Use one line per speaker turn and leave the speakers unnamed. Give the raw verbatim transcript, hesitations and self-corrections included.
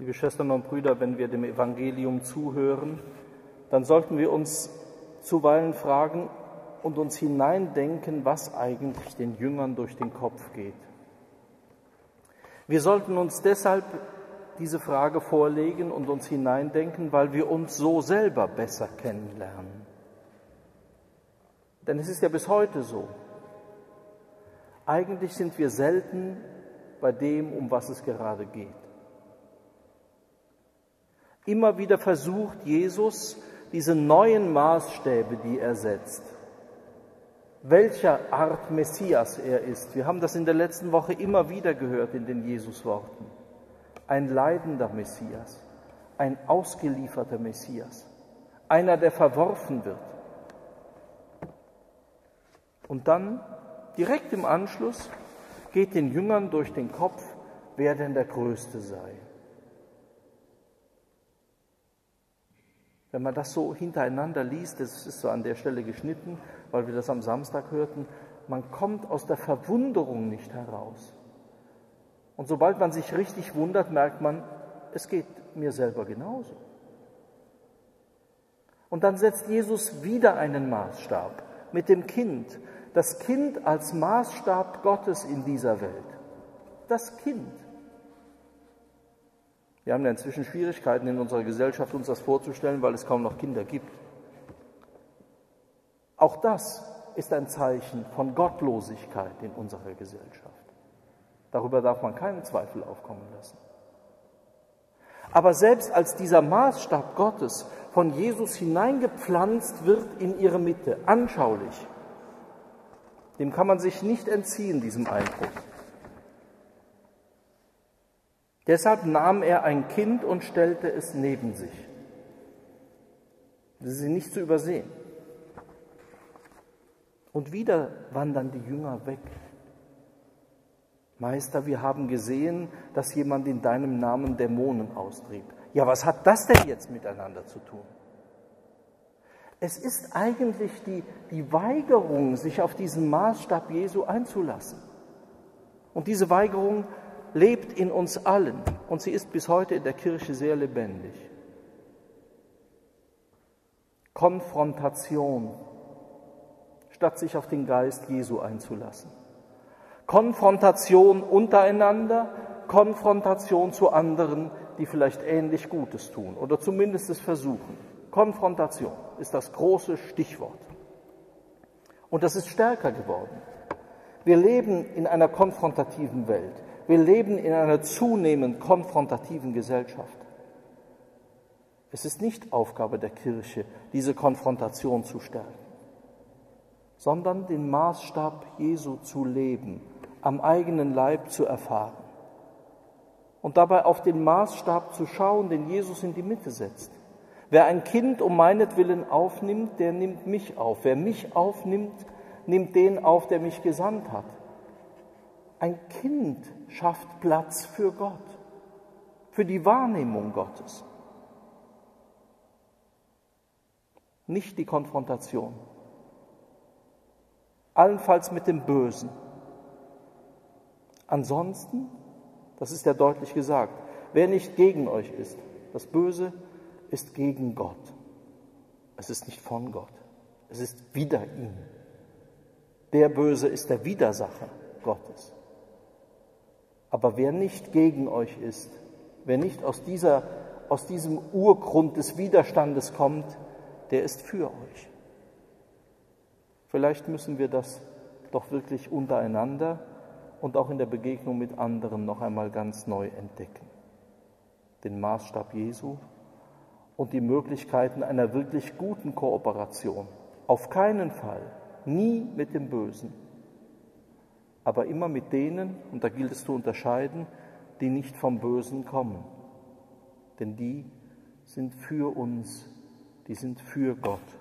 Liebe Schwestern und Brüder, wenn wir dem Evangelium zuhören, dann sollten wir uns zuweilen fragen und uns hineindenken, was eigentlich den Jüngern durch den Kopf geht. Wir sollten uns deshalb diese Frage vorlegen und uns hineindenken, weil wir uns so selber besser kennenlernen. Denn es ist ja bis heute so. Eigentlich sind wir selten bei dem, um was es gerade geht. Immer wieder versucht Jesus, diese neuen Maßstäbe, die er setzt, welcher Art Messias er ist. Wir haben das in der letzten Woche immer wieder gehört in den Jesusworten. Ein leidender Messias, ein ausgelieferter Messias, einer, der verworfen wird. Und dann, direkt im Anschluss, geht den Jüngern durch den Kopf, wer denn der Größte sei. Wenn man das so hintereinander liest, das ist so an der Stelle geschnitten, weil wir das am Samstag hörten, man kommt aus der Verwunderung nicht heraus. Und sobald man sich richtig wundert, merkt man, es geht mir selber genauso. Und dann setzt Jesus wieder einen Maßstab mit dem Kind. Das Kind als Maßstab Gottes in dieser Welt. Das Kind. Wir haben ja inzwischen Schwierigkeiten in unserer Gesellschaft, uns das vorzustellen, weil es kaum noch Kinder gibt. Auch das ist ein Zeichen von Gottlosigkeit in unserer Gesellschaft. Darüber darf man keinen Zweifel aufkommen lassen. Aber selbst als dieser Maßstab Gottes von Jesus hineingepflanzt wird in ihre Mitte, anschaulich, dem kann man sich nicht entziehen, diesem Eindruck. Deshalb nahm er ein Kind und stellte es neben sich. Das ist nicht zu übersehen. Und wieder wandern die Jünger weg. Meister, wir haben gesehen, dass jemand in deinem Namen Dämonen austrieb. Ja, was hat das denn jetzt miteinander zu tun? Es ist eigentlich die, die Weigerung, sich auf diesen Maßstab Jesu einzulassen. Und diese Weigerung lebt in uns allen und sie ist bis heute in der Kirche sehr lebendig. Konfrontation, statt sich auf den Geist Jesu einzulassen. Konfrontation untereinander, Konfrontation zu anderen, die vielleicht ähnlich Gutes tun oder zumindest es versuchen. Konfrontation ist das große Stichwort. Und das ist stärker geworden. Wir leben in einer konfrontativen Welt. Wir leben in einer zunehmend konfrontativen Gesellschaft. Es ist nicht Aufgabe der Kirche, diese Konfrontation zu stärken, sondern den Maßstab Jesu zu leben, am eigenen Leib zu erfahren und dabei auf den Maßstab zu schauen, den Jesus in die Mitte setzt. Wer ein Kind um meinetwillen aufnimmt, der nimmt mich auf. Wer mich aufnimmt, nimmt den auf, der mich gesandt hat. Ein Kind schafft Platz für Gott, für die Wahrnehmung Gottes. Nicht die Konfrontation. Allenfalls mit dem Bösen. Ansonsten, das ist ja deutlich gesagt, wer nicht gegen euch ist, das Böse ist gegen Gott. Es ist nicht von Gott, es ist wider ihn. Der Böse ist der Widersacher Gottes. Aber wer nicht gegen euch ist, wer nicht aus, dieser, aus diesem Urgrund des Widerstandes kommt, der ist für euch. Vielleicht müssen wir das doch wirklich untereinander und auch in der Begegnung mit anderen noch einmal ganz neu entdecken. Den Maßstab Jesu und die Möglichkeiten einer wirklich guten Kooperation. Auf keinen Fall, nie mit dem Bösen, aber immer mit denen, und da gilt es zu unterscheiden, die nicht vom Bösen kommen. Denn die sind für uns, die sind für Gott.